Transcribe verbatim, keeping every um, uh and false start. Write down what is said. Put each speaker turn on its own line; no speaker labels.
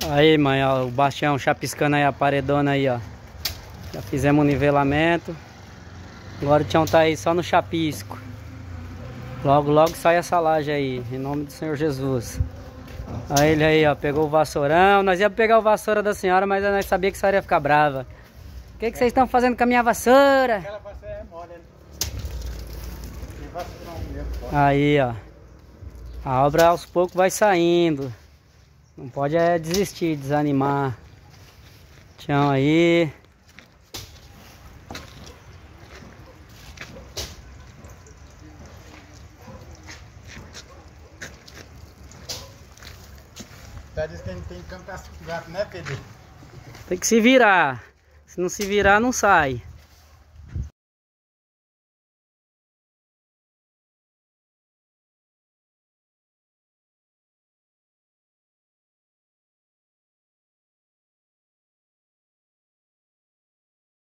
Aí, mãe, ó, o Bastião chapiscando aí a paredona aí, ó. Já fizemos o nivelamento. Agora o Tião tá aí só no chapisco. Logo, logo sai essa laje aí, em nome do Senhor Jesus. Aí ele aí, ó, pegou o vassourão. Nós íamos pegar o vassoura da senhora, mas nós sabíamos que a senhora ia ficar brava. O que que vocês estão fazendo com a minha vassoura?
Aquela vassoura é mole, né? Tem vassourão mesmo.
Aí, ó. A obra aos poucos vai saindo. Não pode é desistir, desanimar. Tião aí.
Já disse que a gente tem que cantar gato, né, Pedro?
Tem que se virar. Se não se virar, não sai.